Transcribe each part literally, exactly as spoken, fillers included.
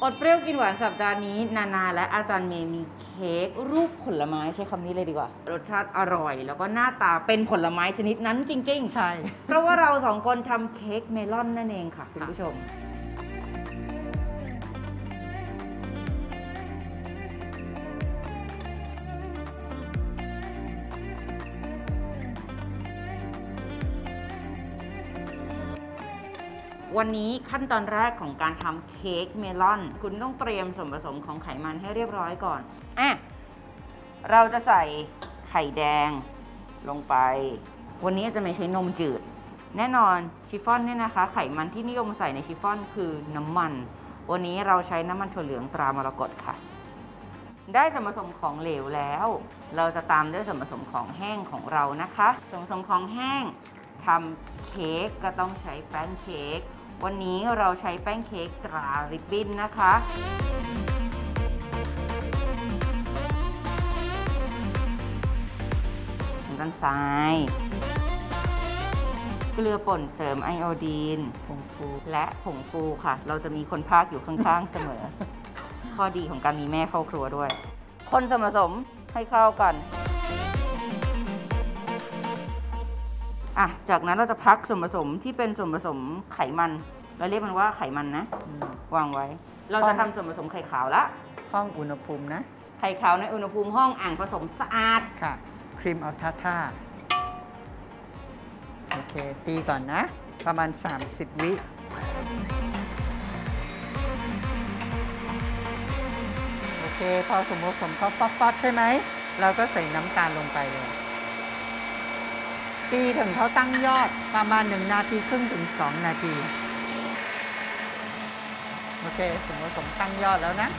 อดเปรี้ยวกินหวานสัปดาห์นี้นานาและอาจารย์เมย์มีเค้กรูปผลไม้ใช้คำนี้เลยดีกว่ารสชาติอร่อยแล้วก็หน้าตาเป็นผลไม้ชนิดนั้นจริงๆใช่เพราะว่าเราสองคนทำเค้กเมลอนนั่นเองค่ะคุณผู้ชมวันนี้ขั้นตอนแรกของการทำเค้กเมลอนคุณต้องเตรียมส่วนผสมของไขมันให้เรียบร้อยก่อนอ่ะเราจะใส่ไข่แดงลงไปวันนี้จะไม่ใช้นมจืดแน่นอนชิฟฟ่อนเนี่ยนะคะไขมันที่นิยมใส่ในชิฟฟ่อนคือน้ำมันวันนี้เราใช้น้ำมันถั่วเหลืองตรามรกตค่ะได้ส่วนผสมของเหลวแล้วเราจะตามด้วยส่วนผสมของแห้งของเรานะคะส่วนผสมของแห้งทำเค้กก็ต้องใช้แป้งเค้กวันนี้เราใช้แป้งเค้กตราริบบิ้นนะคะน้ำตาลทรายเกลือป่นเสริมไอโอดีนผงฟูและผงฟูค่ะเราจะมีคนพากอยู่ข้างๆเสมอ ข้อดีของการมีแม่เข้าครัวด้วยคนส่วนผสมให้เข้ากันอ่ะจากนั้นเราจะพักส่วนผสมที่เป็นส่วนผสมไขมันเราเรียกมันว่าไขมันนะวางไว้เราจะทำส่วนผสมไข่ขาวละห้องอุณหภูมินะไข่ขาวในอุณหภูมิห้องอ่างผสมสะอาดค่ะครีมเอาท่าท่าโอเคตีก่อนนะประมาณสามสิบวิโอเคพอส่วนผสมเขาป๊อปๆใช่ไหมเราก็ใส่น้ำตาลลงไปเลยตีถึงเขาตั้งยอดประมาณหนึ่งนาทีครึ่งถึงสองนาทีโอเคส่วนผสมตั้งยอดแล้วนะ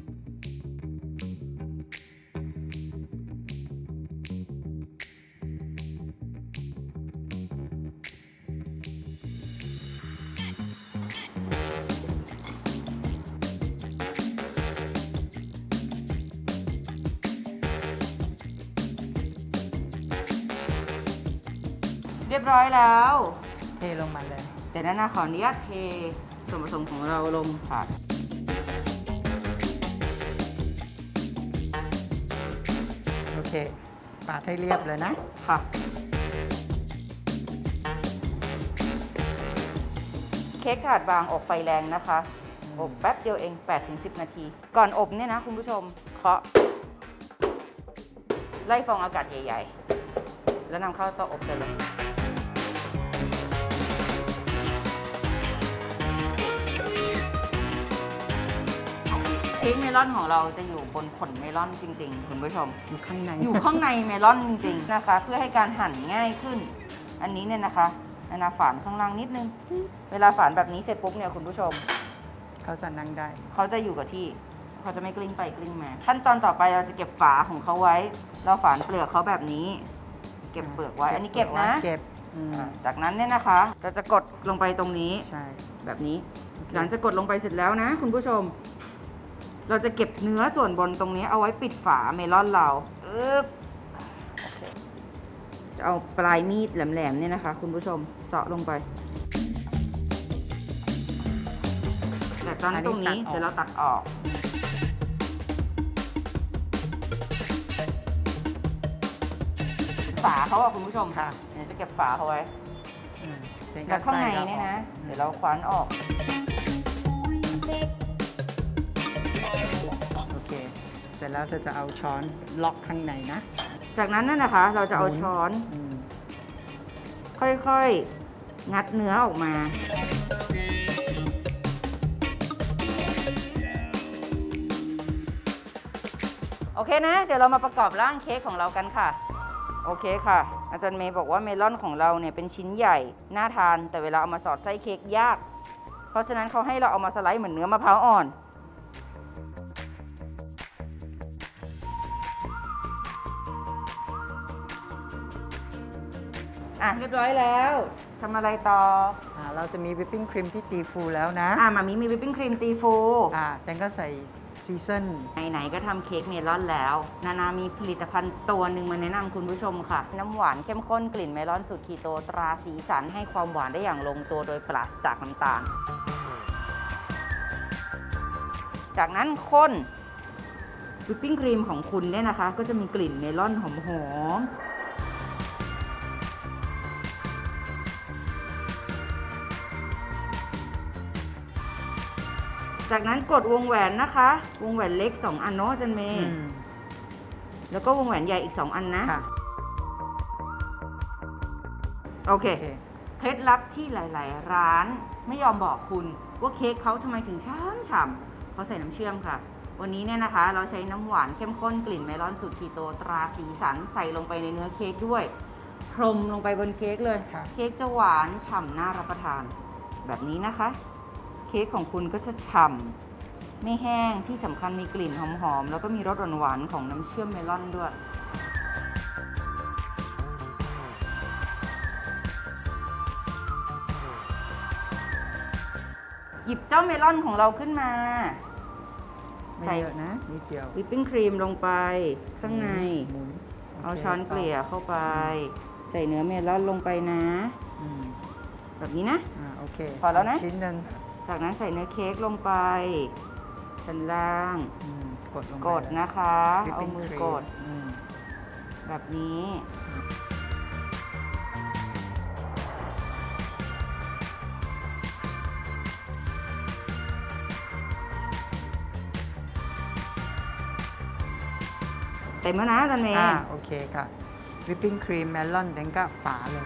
เรียบร้อยแล้วเทลงมาเลยเดี๋ยวนะขออนุญาตเทส่วนผสมของเราลงค่ะโอเคปาดให้เรียบเลยนะค่ะเค้กถาดบางอบไฟแรงนะคะอบแป๊บเดียวเอง แปดถึงสิบ นาทีก่อนอบเนี่ยนะคุณผู้ชมเคาะไล่ฟองอากาศใหญ่ๆแล้วนำเข้าเตาอบกันเลยเค้กเมลอนของเราจะอยู่บนผลเมลอนจริงๆคุณผู้ชมอยู่ข้างในอยู่ข้างในเมลอนจริงๆนะคะเพื่อให้การหั่นง่ายขึ้นอันนี้เนี่ยนะคะนานาฝานข้างล่างนิดนึงเวลาฝานแบบนี้เสร็จปุ๊บเนี่ยคุณผู้ชมเขาจะนั่งได้เขาจะอยู่กับที่เขาจะไม่กลิ้งไปกลิ้งมาขั้นตอนต่อไปเราจะเก็บฝาของเขาไว้เราฝานเปลือกเขาแบบนี้เก็บเปลือกไว้อันนี้เก็บนะเก็บจากนั้นเนี่ยนะคะเราจะกดลงไปตรงนี้ใช่แบบนี้หลังจากกดลงไปเสร็จแล้วนะคุณผู้ชมเราจะเก็บเนื้อส่วนบนตรงนี้เอาไว้ปิดฝาเมลอนเราอึ๊บจะเอาปลายมีดแหลมๆเนี่ยนะคะคุณผู้ชมเสาะลงไปแต่ตอนตรงนี้เดี๋ยวเราตัดออกฝาเขาอะคุณผู้ชมค่ะเดี๋ยวจะเก็บฝาเขาไว้แล้วข้างในเนี่ยนะเดี๋ยวเราคว้านออกโอเคเสร็จแล้วจะเอาช้อนล็อกข้างในนะจากนั้นนั่นนะคะเราจะเอาช้อนค่อยๆงัดเนื้อออกมาโอเคนะเดี๋ยวเรามาประกอบร่างเค้กของเรากันค่ะโอเคค่ะอาจารย์เมย์บอกว่าเมลอนของเราเนี่ยเป็นชิ้นใหญ่น่าทานแต่เวลาเอามาสอดไส้เค้กยากเพราะฉะนั้นเขาให้เราเอามาสไลด์เหมือนเนื้อมะพร้าวอ่อนอ่ะเรียบร้อยแล้วทำอะไรต่ออ่าเราจะมีวิปปิ้งครีมที่ตีฟูแล้วนะอ่ามามีมีวิปปิ้งครีมตีฟูอ่าแจงก็ใส่ซีซันไหนๆก็ทำเค้กเมลอนแล้วนานามีผลิตภัณฑ์ตัวหนึ่งมาแนะนำคุณผู้ชมค่ะน้ำหวานเข้มข้นกลิ่นเมลอนสูตรคีโตตราสีสันให้ความหวานได้อย่างลงตัวโดยปราศจากน้ำตาลจากนั้นคนวิปปิ้งครีมของคุณเนี่ยนะคะก็จะมีกลิ่นเมลอนหอมๆจากนั้นกดวงแหวนนะคะ วงแหวนเล็กสองอันเนาะอาจารย์เมย์แล้วก็วงแหวนใหญ่อีกสองอันนะโอเคเคล็ดลับที่หลายๆร้านไม่ยอมบอกคุณว่าเค้กเขาทำไมถึงช้ำฉ่ำเขาใส่น้ำเชื่อมค่ะวันนี้เนี่ยนะคะเราใช้น้ำหวานเข้มข้นกลิ่นเมลอนสูตรคีโตตราสีสันใส่ลงไปในเนื้อเค้กด้วยพรมลงไปบนเค้กเลยเค้กจะหวานฉ่ำน่ารับประทานแบบนี้นะคะเค้กของคุณก็จะฉ่ำไม่แห้งที่สำคัญมีกลิ่นหอมๆแล้วก็มีรสหวานๆของน้ำเชื่อมเมลอนด้วยหยิบเจ้าเมลอนของเราขึ้นมาใส่นะนิดเดียววิปปิ้งครีมลงไปข้างในเอาช้อนเกลี่ยเข้าไปใส่เนื้อเมลอนลงไปนะแบบนี้นะโอเคพอแล้วนะชิ้นนึงจากนั้นใส่เนื้อเค้กลงไปชั้นล่างกดกดนะคะเอามือกดแบบนี้เต็มแล้วนะอาจารย์เมย์อ่าโอเคค่ะวิปปิ้งครีมเมลอนเด็นก็ฝาเลย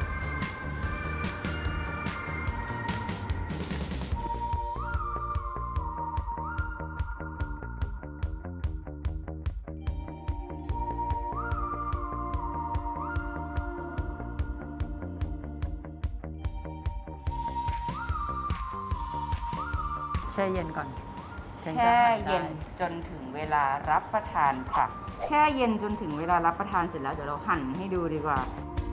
แช่เย็นก่อนแช่เย็นจนถึงเวลารับประทานค่ะแช่เย็นจนถึงเวลารับประทานเสร็จแล้วเดี๋ยวเราหั่นให้ดูดีกว่า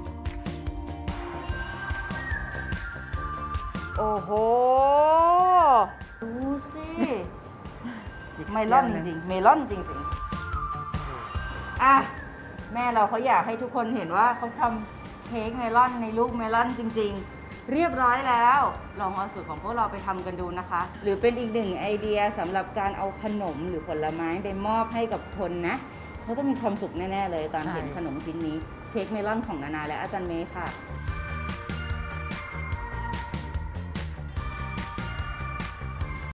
โอ้โหดูสิเมลอนจริงๆเมลอนจริงๆอ่ะแม่เราเขาอยากให้ทุกคนเห็นว่าเขาทำเค้กเมลอนในลูกเมลอนจริงๆเรียบร้อยแล้วลองเอาสูตรของพวกเราไปทำกันดูนะคะหรือเป็นอีกหนึ่งไอเดียสำหรับการเอาขนมหรือผลไม้ไปมอบให้กับคนนะเขาจะมีความสุขแน่ๆเลยตอนเห็นขนมชิ้นนี้เค้กเมลอนของนานาและอาจารย์เมย์ค่ะ